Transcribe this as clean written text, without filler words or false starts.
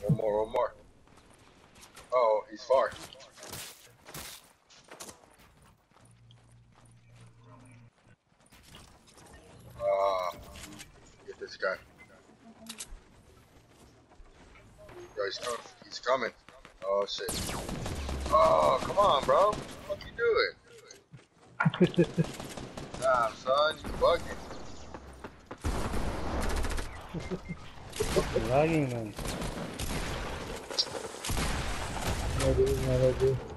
One more, one more. Oh, he's far. Get this guy. Yo, he's coming. He's coming. Oh shit. Oh, come on, bro. What you doing? Damn, son, you bugging. Lagging, man. No, dude, no, dude.